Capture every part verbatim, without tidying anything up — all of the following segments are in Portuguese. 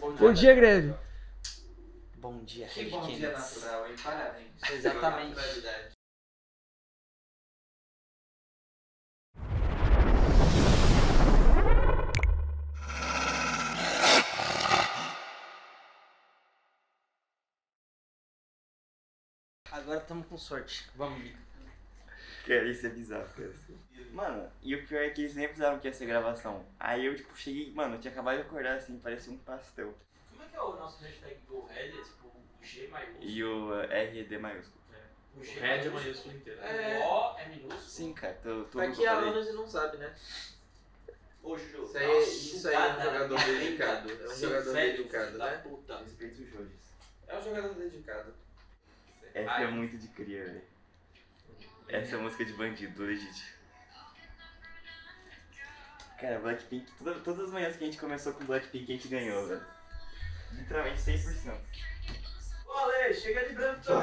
Bom dia, greve. Bom dia, Que bom dia natural, hein? Parabéns. Exatamente. Agora estamos com sorte. Vamos, Mica. Cara, isso é bizarro, cara. Mano, e o pior é que eles nem avisaram que ia ser gravação. Aí eu, tipo, cheguei, mano, eu tinha acabado de acordar assim, parecia um pastel. Como é que é o nosso hashtag do Red? É tipo o G maiúsculo. E o uh, R D maiúsculo. O G é maiúsculo inteiro. É. O O é minúsculo. Sim, cara, tô, tô Pra que alunos e não sabe, né? Ô, Juju. Isso aí, isso aí é um jogador dedicado. É um jogador dedicado, da né? puta. Respeito os jogos. É um jogador dedicado. Essa Ai. é muito de cria, velho. Essa é música de bandido, legítimo. Cara, Blackpink, toda, todas as manhãs que a gente começou com Blackpink, a gente ganhou, velho. Literalmente cem por cento. Ô, Ale, chega de branco também.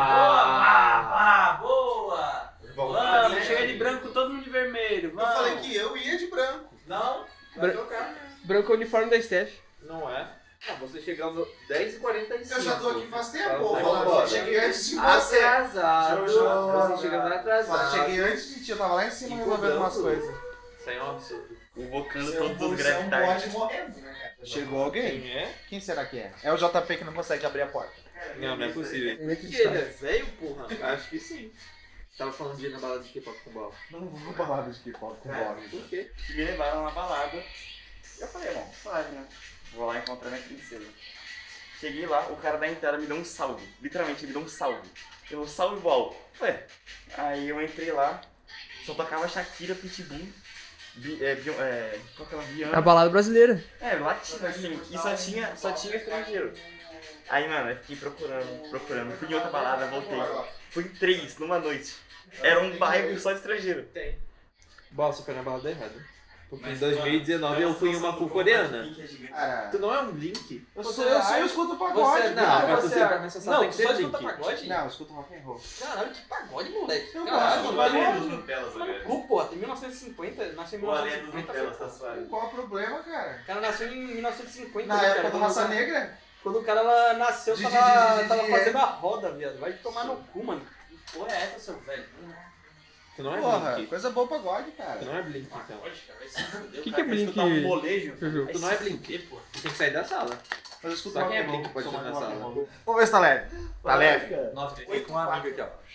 Ah. Boa, boa. Vamos, chega de branco, todo mundo de vermelho. Eu Vamos. falei que eu ia de branco. Não? Vai trocar. Branco é o uniforme da Steph. Não é? Ah, você chegando dez e quarenta e cinco. Eu já tô aqui faz tempo. Fala, Falando, vamos embora. cheguei antes de você. Atrasado. Jojo. Você chegando Fala, atrasado. cheguei antes de ti, eu tava lá em cima resolvendo umas coisas. Isso aí é um absurdo. Convocando Seu todos os você é um gravitards. bode morrendo, né, cara? Chegou alguém? Quem é? Quem será que é? É o J P que não consegue abrir a porta. Não, não é possível. Ele é Que ele é velho, porra? Acho que sim. Tava falando de ir na balada de K-pop com bola. Não vou balada de K-pop com bola. Por quê? Me levaram na balada. Eu falei, bom, suave, né? Vou lá encontrar minha princesa. Cheguei lá, o cara da entrada me deu um salve. Literalmente, ele me deu um salve. Eu vou salve ball. Falei, aí eu entrei lá, só tocava Shakira, Pitbull, Bi, é, Bi, é, qual que é ela? Rihanna. A balada brasileira. É, latino, assim, e só tinha, só tinha estrangeiro. Aí, mano, eu fiquei procurando, procurando. Fui em outra balada, voltei. Fui em três, numa noite. Era um bairro só de estrangeiro. Tem. Bola, você foi na balada errada. Porque em dois mil e dezenove eu fui em uma full coreana. Cara, Tu não é um link? eu sou, eu sou, eu escuto pagode. Você, não, cara. pra tu você ser é- pra mim só Não, tem tu que só ser escuta link. pagode? Não, eu escuto rock and roll. Caralho, que pagode, moleque. Eu Caralho, gosto, mano. mas- Nutelas, Mano, velho. cu, porra, tem mil novecentos e cinquenta, nasceu em mil O novecentos e além dos cinquenta. Nutelas, tá suave. Qual o problema, cara? O cara nasceu em mil novecentos e cinquenta. Na né, época cara? do Quando Raça o cara- Negra? Quando o cara ela nasceu, Di, tava, di, di, di, tava di, fazendo é. a roda, viado. Vai tomar no cu, mano. Que porra é essa, seu velho? Tu não é Porra, blink. coisa boa pagode, Tu cara. não é blink, então. Pagode, cara, vai se fuder. Que O que é cara quer Blink? escutar um molejo. Jojo? Tu não é blink. Pô. Tu tem que sair da sala. Mas eu escuto Só rock quem é and roll, blink pode sou estar mais na rock and sala. roll. Vamos ver se tá leve. Tá leve? Nossa, Oito, com um amigo quatro. aqui, ó.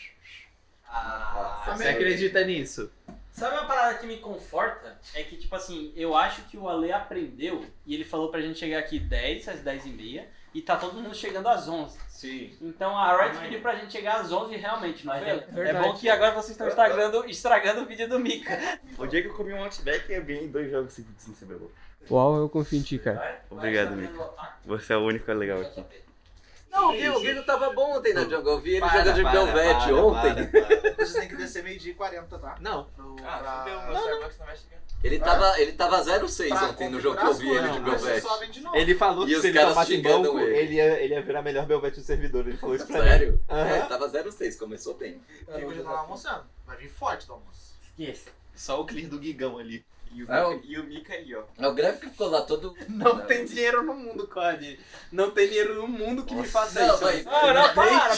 Ah, Você acredita nisso? Sabe uma parada que me conforta? É que, tipo assim, eu acho que o Ale aprendeu e ele falou pra gente chegar aqui dez, às dez e meia, e tá todo mundo chegando às onze. Sim. Então a Riot pediu pra gente chegar às onze realmente, não Mas foi? é É, verdade. bom que agora vocês estão estragando, estragando o vídeo do Mika. O dia que eu comi um Outback, eu ganhei dois jogos seguidos sem saber gol. Uau, eu confio em ti, cara. Obrigado, Mika. Você é o único legal aqui. Não, viu? O Guido tava bom ontem na Jungle. Eu vi ele Para, jogando de para, Belvete para, ontem. para, para. Vocês têm que descer meio-dia e quarenta, tá? Não. Pro, Ah, pra... fudeu, meu Starbucks não vai chegar. Ele tava, ele tava zero seis pra ontem no jogo que eu vi ele de configurar as coisas, vocês Belvete. sobem de novo. Ele falou E que os se ele caras tomasse em xingando banco, ele. ele ia, ele ia virar melhor Belvete do servidor. Ele falou isso pra mim. Sério? Aham. É, tava zero seis, começou bem. O Igor já tava almoçando. Vai vir forte do almoço. Esqueça. Só o clear do Gigão ali. E o, É, Mika, o- e o Mika ali, ó. É o Greve que ficou lá todo... Não tem dinheiro no mundo, Cody. Não tem dinheiro no mundo que me faça Não, isso. vai. Ah, não, para!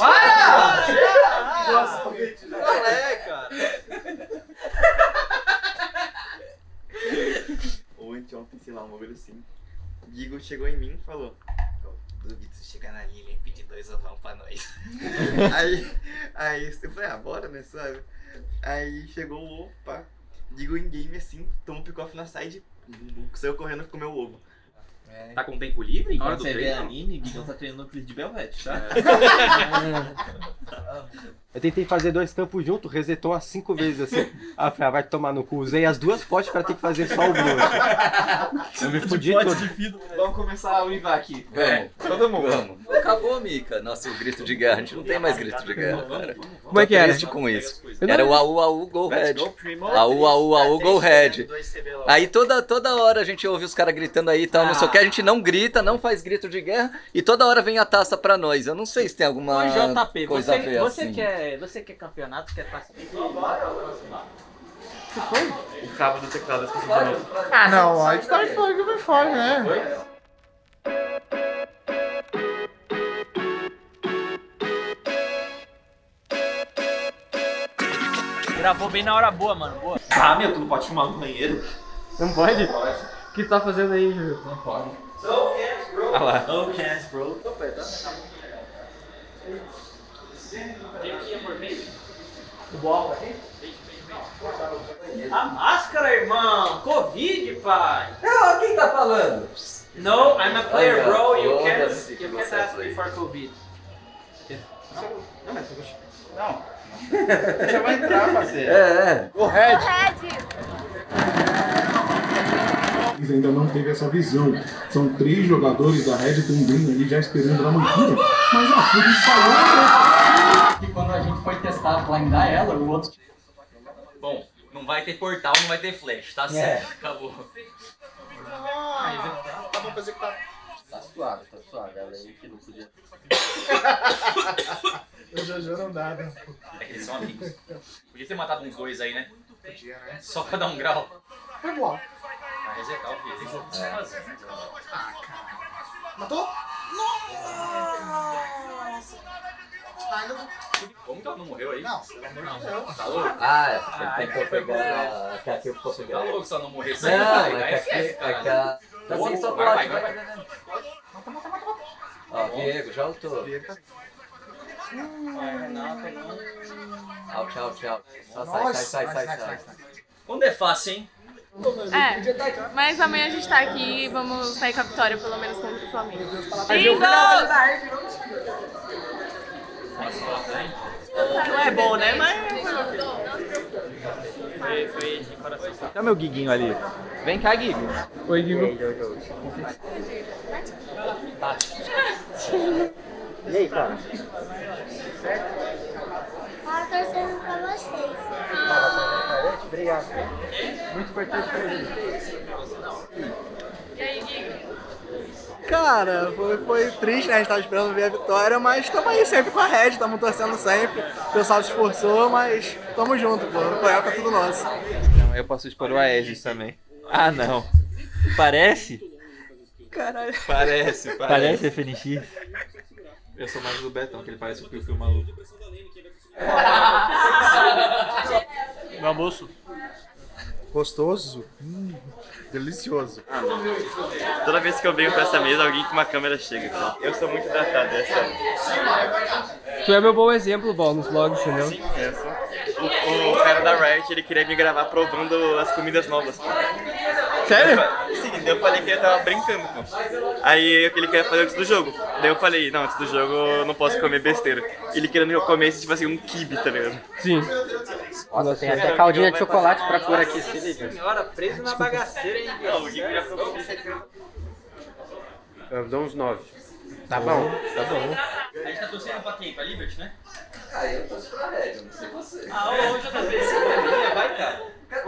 Para! Nossa, Qual é, cara? Ou anteontem, sei lá, um bagulho assim. Gigo chegou em mim e falou: duvido se chegar na Lilian e pedir dois ovão pra nós. aí, aí eu falei: ah, bora, né, sabe? Aí chegou o ovo, pá. Gigo em game assim, tomou um pick-off na side, saiu correndo e comeu o ovo. Tá com tempo livre? Na hora Quando do você vê treino? anime, Guigão tá treinando no clipe de Belvete, tá? Eu tentei fazer dois campos juntos, resetou umas cinco vezes assim. Aí eu falei, ah, vai tomar no cu. Usei as duas potes pra ter que fazer só o grosso. Eu me fudi todo. Vamos começar a uivar aqui. Vamos. Todo mundo. Vamos. Acabou, Mika. Nosso grito de guerra. A gente não tem mais grito de guerra, cara. Como é que era? Triste com isso. Eu não Era o lembro. A U, A U, Go Let's Red. go, Primo. A U, A U, A U, Go Red. Dois C B logo. Aí toda, toda hora a gente ouve os caras gritando aí e tal, não sei o que, a gente não grita, não faz grito de guerra e toda hora vem a taça pra nós. Eu não sei se tem alguma Ô, J P, coisa a você, ver você, assim. quer, você quer campeonato, quer taça? O cabo do teclado, eu esqueci de novo. Ah, não, aí tu tá me falando que vai fora, né? Gravou bem na hora boa, mano. Boa. Ah, meu, tu não pode filmar no banheiro? Não pode? O que tu tá fazendo aí, Júlio? Não pode. bro. Ah lá. Oh, Cass, bro. Tem que ir por meio. O bloco aqui? A máscara, irmão! Covid, pai! Ah, quem tá falando? No, I'm a player, Olha, bro. You can't, foda-se que you can't você ask foi. me for Covid. Não, mas eu Não. Já vai entrar, parceiro. É, é. O Red. Mas ainda não teve essa visão. São três jogadores da Red também ali já esperando na mangueira. Mas a Fúria ensaiou. E quando a gente foi testar, blindar ela, o outro... Bom, não vai ter portal, não vai ter flash, tá certo, acabou. Ah, tá bom fazer que tá. Tá suave, tá suave. Ela aí que não podia. O Jojo não dá, né? É que eles são amigos. Podia ter matado uns dois aí, né? Podia, né? Só pra dar um grau. Foi bom. Pra resetar o filho, o que você fazer? Matou? Nossa! Ai, não. Como que ela não morreu aí? Não, pelo amor de Deus. Tá louco? Ah, ele tentou pegar... Que aqui ficou Tá pegando. louco se ela não morrer Não, é que aqui... F F, É que cara. a... Tá sem Vai, chocolate, vai, vai, vai. vai. Ó, Diego, já voltou. Tchau, tchau, tchau. Só sai, sai, sai, sai, sai. Quando é fácil, hein? É, mas amanhã a gente tá aqui e vamos sair com a vitória, pelo menos contra o Flamengo. Bingo! Não é bom, né? Mas foi, foi de coração. Cadê meu Guiguinho ali? Vem cá, Guigo. Oi, Guigo. E aí, cara? Tava torcendo pra vocês. Tava torcendo pra gente? Obrigado. Muito importante pra gente. E aí, Guigo? Cara, foi, foi triste, né? A gente tava esperando ver a vitória, mas estamos aí sempre com a Red, estamos torcendo sempre. O pessoal se esforçou, mas tamo junto, pô. O playoff é tudo nosso. Não, eu posso expor o Aegis também. Ah, não. Parece? Caralho. Parece, parece. Parece F N X. Eu sou mais do Betão, que ele parece o Piu Piu maluco. No almoço. Gostoso? Hum, delicioso. Toda vez que eu venho pra essa mesa, alguém com uma câmera chega. Cara. Eu sou muito datado dessa. Tu é meu bom exemplo, Bal, nos vlogs, entendeu? Sim, é só. O, o cara da Riot, ele queria me gravar provando as comidas novas. Pô. Sério? Eu, sim, daí eu falei que ele tava brincando, pô. Aí ele queria fazer antes do jogo. Daí eu falei, não, antes do jogo eu não posso comer besteira. Ele querendo que eu comesse, tipo assim, um kibe, tá ligado? Sim. Nossa, tem até caldinha de chocolate pra pôr aqui, se liga. Senhora, preso na bagaceira, hein? Não, o Guigo já falou. Eu dou uns nove. Tá bom, tá bom. A gente tá torcendo pra quem? Pra Liberty, né? Ah, eu tô pra Red, eu não sei você. Ah, hoje eu também. Vai, cara.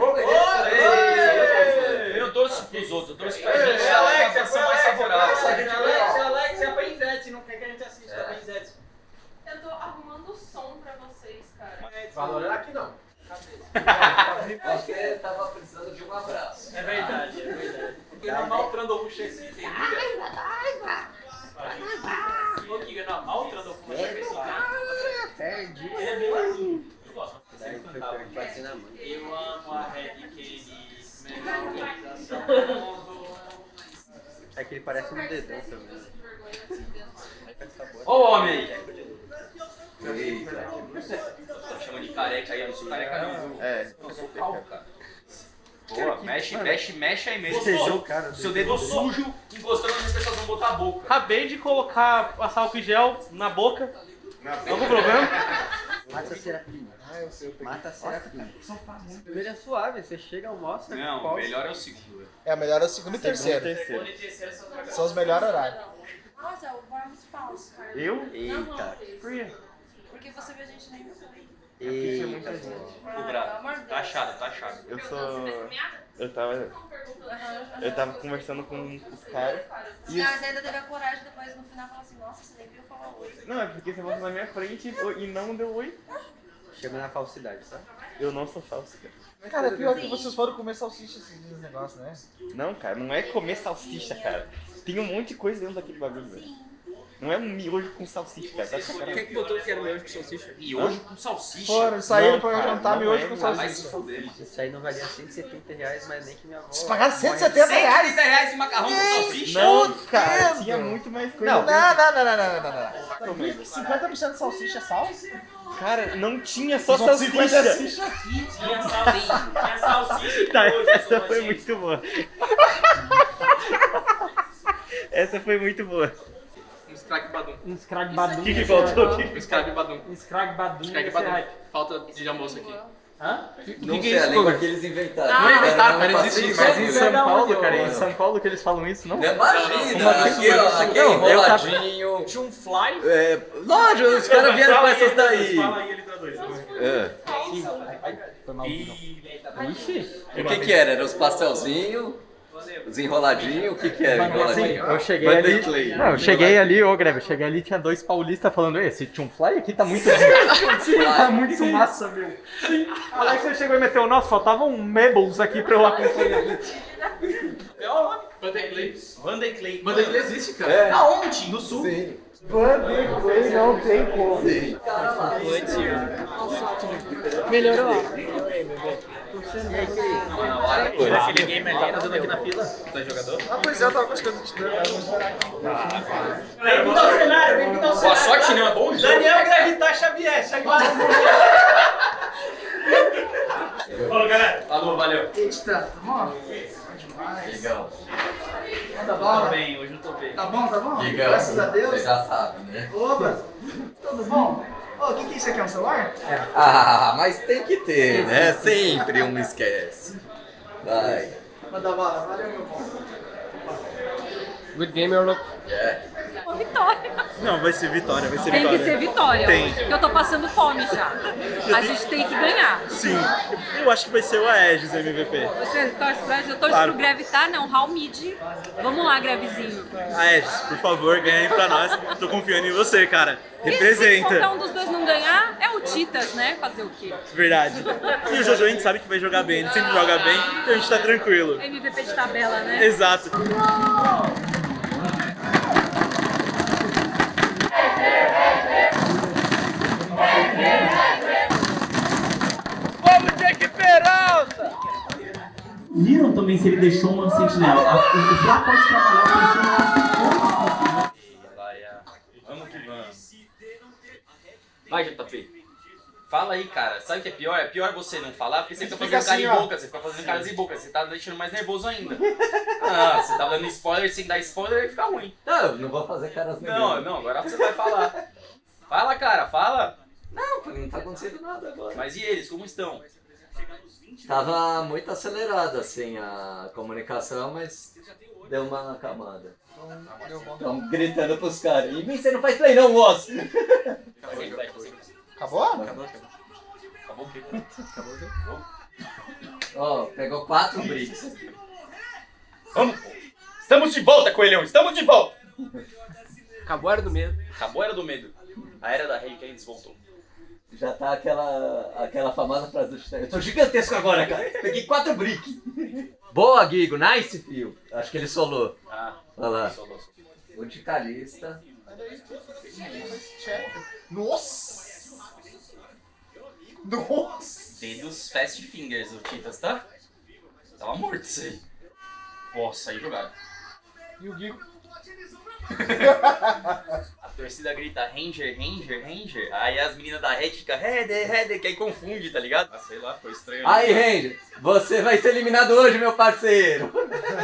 Eu torço pros outros, eu torço pra gente. Alex, a situação mais favorável. Alex, Alex, é pra Inzete, não quer que a gente assista pra Inzete. Eu tô arrumando o som pra vocês, cara. Valor aqui não. Acho que ele tava precisando de um abraço. É verdade, é verdade. Porque não maltrando o Ruxa assim, tem Ô, Giga, não, mal trando com uma Perdi. Ele é bem lindo. Eu gosto. Daí foi perto, bati na mão. Eu amo a Red Kennedy, melhor organização. É que ele parece um dedão também. Ô, homem aí! Eita. Tá chamando de careca aí, eu não sou careca não. É. Eu sou calvo, cara. Boa, mexe, mexe, mexe aí mesmo. Beijou Ó, o cara, seu dedo sujo, encostando onde as pessoas vão botar a boca. Acabei de colocar, passar álcool em gel na boca. Algum problema? Mata a Serafina. Ah, eu sei, eu peguei. Mata a Serafina. Primeiro é suave, você chega, almoça. Não, o pausa. melhor é o segundo. É, a melhor é o segundo e terceiro. Segundo e terceiro são dragados. São os melhores horários. Nossa, o bar é muito falso, cara. Eu? Eita. Porque você vê a gente nem viu. Eita. O bravo. Tá achado, tá achado. Eu sou... Eu tava... Eu tava conversando com os caras. Os caras ainda teve a coragem depois no final falar assim, nossa, você nem viu falar oi. Não, é porque você volta na minha frente e não deu oi. Chega na falsidade, tá? Eu não sou falso, cara. Cara, é pior que vocês foram comer salsicha esses negócios, né? Não, cara, não é comer salsicha, cara. Tem um monte de coisa dentro daquele bagulho, velho. Não é um miojo com salsicha, cara. Tá de sacanagem. Quem que botou que era miojo com salsicha? Miojo com salsicha? Foram, saíram Não, pra cara, jantar não miojo é, com não. Vai salsicha. se fuder. Isso aí não valia cento e setenta reais, mas nem que minha avó... Vocês pagaram cento e setenta reais? cento e setenta reais em macarrão com salsicha? Não, cara, tinha muito mais coisa. Não, não, não, não, não, não, não, não. cinquenta por cento de salsicha é sal? Cara, não tinha só Só cinquenta salsicha. Aqui tinha salsicha. Tinha salsicha e Tá, miojo, essa sua foi gente. muito boa. Essa foi muito boa. Um scrag badum. Um scrag badum. O que que faltou? Um scrag badum. Um scrag badum. Scrag esse é badum. hype. Falta de almoço aqui. Hã? Não que sei, é a isso, língua pô? que eles inventaram. Ah, Não inventaram, Era cara, um existe. passeio Mas em de São São Paulo, Paulo, cara, em mano. São Paulo que eles falam isso, não? Imagina, aqui, ó, aqui é Não, eu tava- enroladinho. Tinha um fly. É, lógico, os caras vieram com essas daí. Fala aí, ele traduz. É. Foi mal. Ixi. O que que era? Era os pastelzinhos, os enroladinhos, o que que era? Assim, Enroladinho? eu cheguei Banda ali. Clay. Não, eu cheguei ali, ô Greve, eu cheguei ali, tinha dois paulistas falando, esse Tchum Fly aqui tá muito. Sim, tá muito massa, meu. Sim. Alex, você chegou e meteu, nossa, faltava um Mebbles aqui pra eu acompanhar. Vanderlei. Vanderlei. Vanderlei existe, cara. É. Aonde? No sul. Sim. Vanderlei não tem como. Sim. Melhorou. Aquele game ali, tá dando aqui na fila. Dois jogadores. Ah, pois é, eu tava buscando de tempo. Bem-vindo ao cenário, bem-vindo ao Boa cenário. sorte, não é bom? Daniel Gravitar Xavier, chega lá. Falou, galera. Falou, valeu. Eita, tá bom? Legal. Tá Tô bom? bem, hoje eu tô bem. Tá bom, tá bom? Legal. Graças a Deus. Você já sabe, né? Opa, tudo bom? Ô, o que que é isso aqui? É um celular? Ah, mas tem que ter, né? Sempre um esquece. Vai. Manda bala, valeu, meu bom. Good game or not? Yeah. Uma vitória. Não, vai ser vitória, vai ser Tem vitória. que ser vitória. Tem. Porque eu tô passando fome já. A gente tem que ganhar. Sim, eu acho que vai ser o Aegis M V P. Você torce pra eu torço Claro. pro Grevitar, não, Raul Mid. Vamos lá, Grevezinho. Aegis, por favor, ganha aí pra nós. Tô confiando em você, cara. E se Representa. qualquer um dos dois não ganhar, é o Titas, né? Fazer o quê? Verdade. E o Jojo a gente sabe que vai jogar bem, ele sempre joga bem, então a gente tá tranquilo. M V P de tabela, né? Exato. Vamos, Jack Peralta! Viram também se ele deixou uma sentinela. A- O Flá pode trabalhar com sentinela. Vamos que vamos. Vai, J P. Fala aí, cara. Sabe o que é pior? É pior você não falar, porque você fica Fica fazendo cara assim, em ó. boca, você fica fazendo caras em boca, você tá deixando mais nervoso ainda. Ah, você tá dando spoiler, sem dar spoiler, aí fica ruim. Não, eu não vou fazer caras Não, negras. não, agora você vai falar. Fala, cara, fala. Não, não tá acontecendo nada agora. Mas e eles, como estão? Tava muito acelerada assim a comunicação, mas deu uma acalmada. Estão gritando pros caras. E mim você não faz play não, moço! Acabou? Acabou, acabou. Acabou o quê? Acabou o quê? Ó, pegou quatro bricks. Vamos, pô. Estamos de volta, coelhão, estamos de volta. Acabou a era do medo. Acabou a era do medo. A era da Rei Candice voltou. Já tá aquela, aquela famosa frase do Stern. Eu tô gigantesco agora, cara. Peguei quatro bricks. Boa, Guigo. Nice, fio. Acho que ele solou. Ah, Olha lá. solou. O de Calista. Nossa! Nossa! Dedos Fast Fingers, o Titas, tá? Tava morto isso aí. Nossa, aí jogaram. E o Guigo? A torcida grita Ranger, Ranger, Ranger. Aí as meninas da Red ficam Header, Header, que aí confunde, tá ligado? Ah, sei lá, foi estranho. Aí, Ranger, você vai ser eliminado hoje, meu parceiro.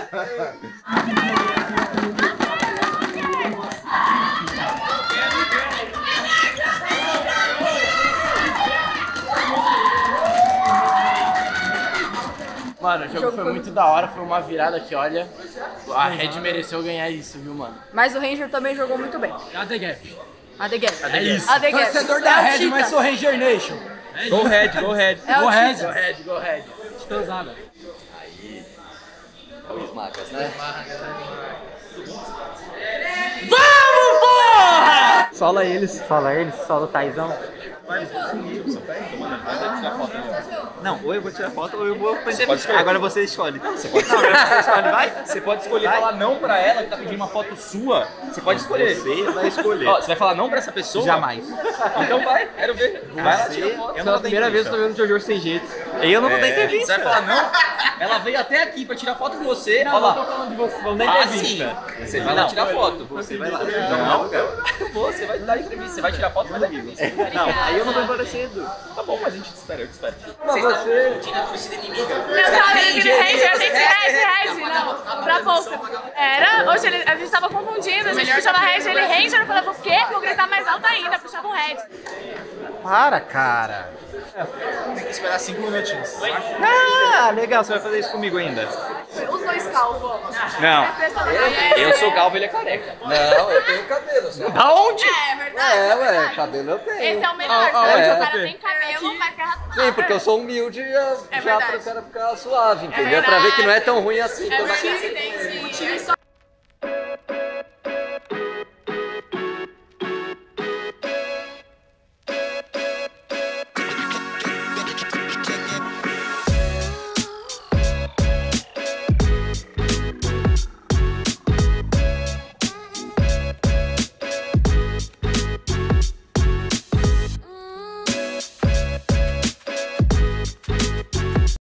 Mano, o jogo foi muito da hora, foi uma virada que, olha, a Red mereceu ganhar isso, viu, mano? Mas o Ranger também jogou muito bem. A The Gap. A The Gap. É isso. A The Gap. Torcedor É da o Red, Titas. mas sou Ranger Nation. Go Red, go Red. É o Go Red, Titas. go Red, go Red. Titãzada. Aí. Olha os macas, né? Vamos, porra! Sola eles, sola eles, sola o Taizão. Vai, você tá aí, mano, vai tirar foto aí. Não, ou eu vou tirar foto ou eu vou... Você pode escolher. Agora você escolhe. Não, você pode Não, escolher. agora você escolhe, vai? Você pode escolher Vai. falar não pra ela que tá pedindo uma foto sua. Você pode escolher. Você vai escolher. Ó, você vai falar não pra essa pessoa? Jamais. Então vai, quero ver. Vai lá, Você- tira foto. Pela primeira vez eu tô vendo o Jojo sem jeito. Eu não vou dar É, entrevista. Você vai falar não? Ela veio até aqui pra tirar foto com você. Não, Olha lá. não tô falando de você, falando da Ah, entrevista. sim. Você vai lá Não. tirar foto. Você vai lá. Não, cara. Você vai dar entrevista, você vai tirar foto com o Guigo. Não, aí eu não vou embora cedo. Tá bom, mas a gente te espera, eu te espero. Mas você... Tira a torcida inimiga. Eu tava vendo aquele rage, a gente rage, rage, não, pra pouco. Era, hoje ele, a gente tava confundindo, a gente puxava rage, ele rage, eu falava, o quê? Vou gritar mais alto ainda, puxava um rage. Para, cara. Tem que esperar cinco minutinhos. Ah, legal, você vai fazer isso comigo ainda. Os dois calvos. Não. Eu sou calvo, ele é careca. Não, eu tenho cabelo. Só. Da onde? É verdade. É, ué, cabelo eu tenho. Esse é o melhor, Ah, ah, sabe? é. O cara tem cabelo, mas quer raspar. Sim, porque eu sou humilde e eu É já verdade. pro cara ficar suave, entendeu? Pra ver que não é tão ruim assim. É toda- verdade, entendi. O time só